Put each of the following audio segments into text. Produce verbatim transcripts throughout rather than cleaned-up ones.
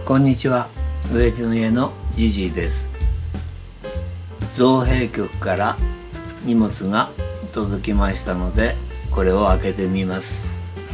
こんにちは、植地の家のジジイです。造幣局から荷物が届きましたので、これを開けてみます。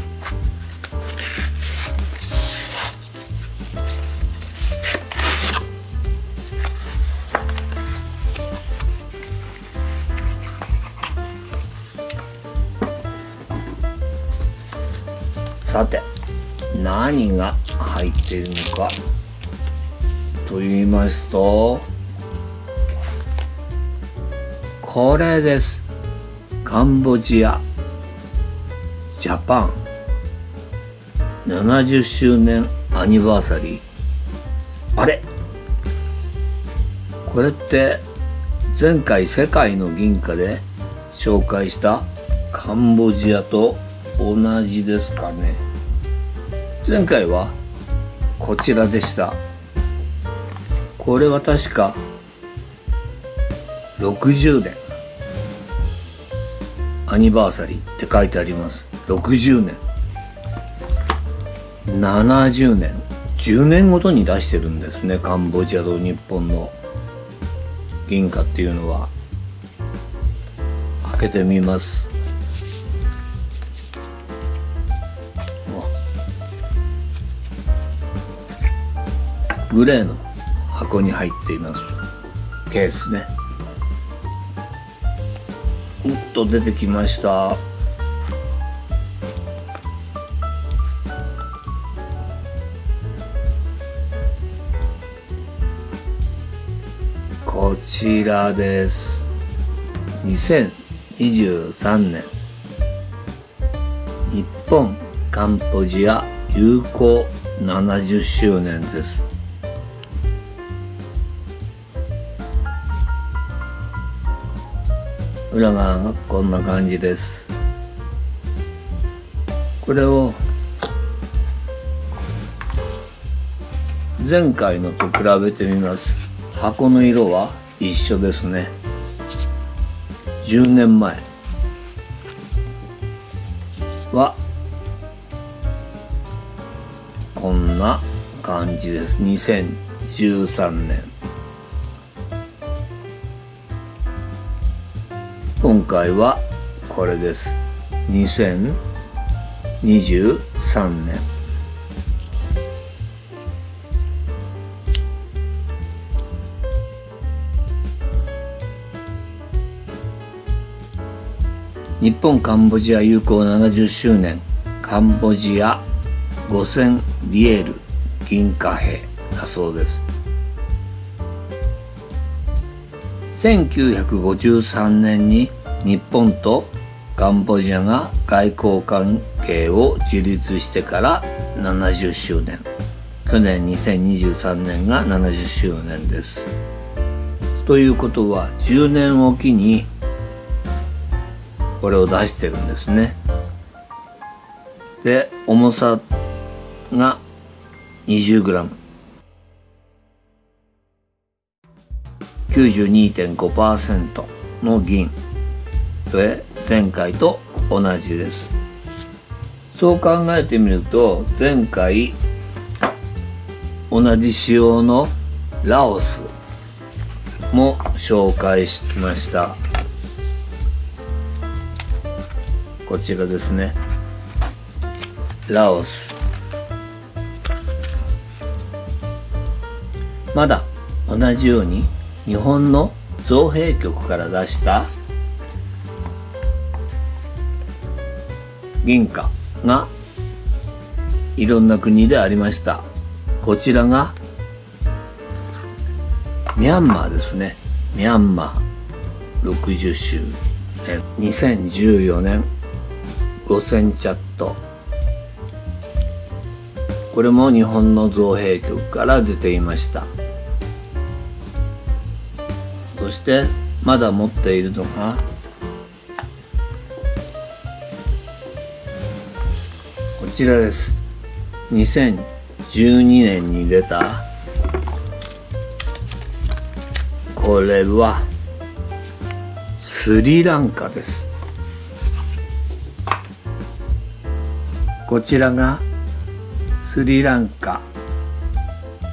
さて、何が入っているのかと言いますと、これです。カンボジアジャパンななじゅっしゅうねんアニバーサリー。あれ、これって前回世界の銀貨で紹介したカンボジアと同じですかね。前回はこちらでした。これは確かろくじゅうねんアニバーサリーって書いてあります。ろくじゅうねん、ななじゅうねん、じゅうねんごとに出してるんですね。カンボジアと日本の銀貨っていうのは。開けてみます。グレーの箱に入っています。ケースね。おっと出てきました。こちらです。にせんにじゅうさんねん日本カンボジア友好ななじゅっしゅうねんです。裏側がこんな感じです。これを前回のと比べてみます。箱の色は一緒ですね。じゅうねんまえはこんな感じです。にせんじゅうさんねん。今回はこれです。にせんにじゅうさんねん。日本カンボジア友好ななじゅっしゅうねんカンボジアごせんリエール銀貨幣だそうです。せんきゅうひゃくごじゅうさんねんに日本とカンボジアが外交関係を樹立してからななじゅっしゅうねん。去年にせんにじゅうさんねんがななじゅっしゅうねんです。ということはじゅうねんおきにこれを出してるんですね。で、重さが にじゅうグラム。きゅうじゅうにてんごパーセント の銀で前回と同じです。そう考えてみると、前回同じ仕様のラオスも紹介しました。こちらですね。ラオス。まだ同じように日本の造幣局から出した銀貨がいろんな国でありました。こちらがミャンマーですね。ミャンマーろくじゅっしゅうねん。にせんじゅうよねんごせんチャット。これも日本の造幣局から出ていました。そしてまだ持っているのがこちらです。にせんじゅうにねんに出た、これはスリランカです。こちらがスリランカ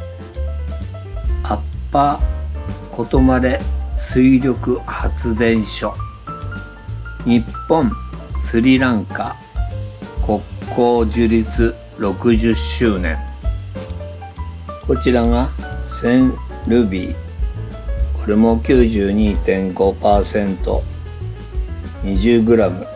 パコトマレ水力発電所、日本スリランカ国交樹立ろくじゅっしゅうねん。こちらがセンルビー、これも きゅうじゅうにてんごパーセント、にじゅうグラム。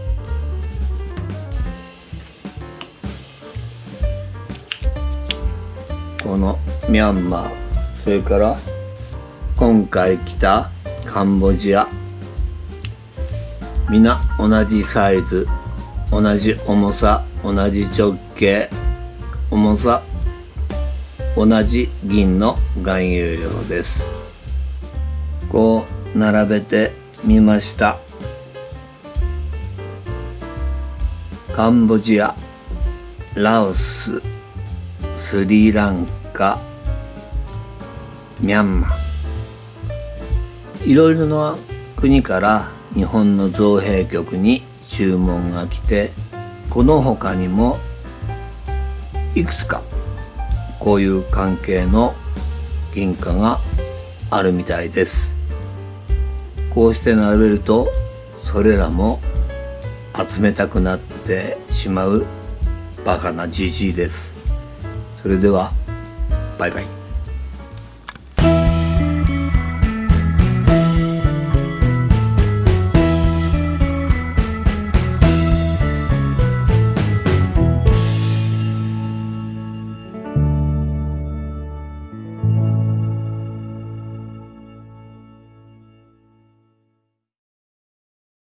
このミャンマー、それから今回来たカンボジア、皆同じサイズ、同じ重さ、同じ直径、重さ同じ銀の含有量です。こう並べてみました。カンボジア、ラオス、スリランカ、ミャンマー、いろいろな国から日本の造幣局に注文が来て、この他にもいくつかこういう関係の銀貨があるみたいです。こうして並べるとそれらも集めたくなってしまうバカなじじいです。それではバイバイ。